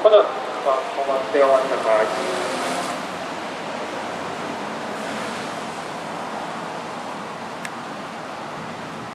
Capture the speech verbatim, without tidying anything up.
まだ、まあ、終わって終わったか。